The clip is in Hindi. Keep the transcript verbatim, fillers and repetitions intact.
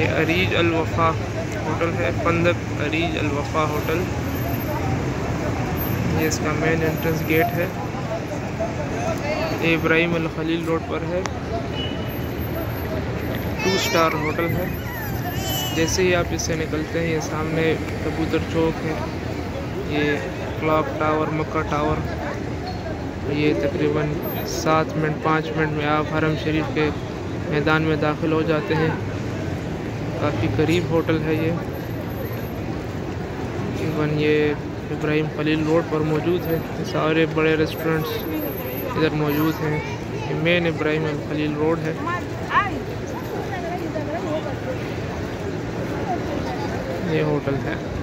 ये अरीज अल वफ़ा होटल है, फंदक अरीज अल वफ़ा होटल। ये इसका मेन एंट्रेंस गेट है। ये इब्राहिम अल खलील रोड पर है। टू स्टार होटल है। जैसे ही आप इससे निकलते हैं, ये सामने कबूतर चौक है, ये क्लॉक टावर, मक्का टावर। ये तकरीबन सात मिनट पाँच मिनट में आप हरम शरीफ के मैदान में दाखिल हो जाते हैं। काफ़ी करीब होटल है ये। इवन ये इब्राहिम खलील रोड पर मौजूद है। सारे बड़े रेस्टोरेंट्स इधर मौजूद हैं। ये मेन इब्राहिम खलील रोड है। ये होटल है।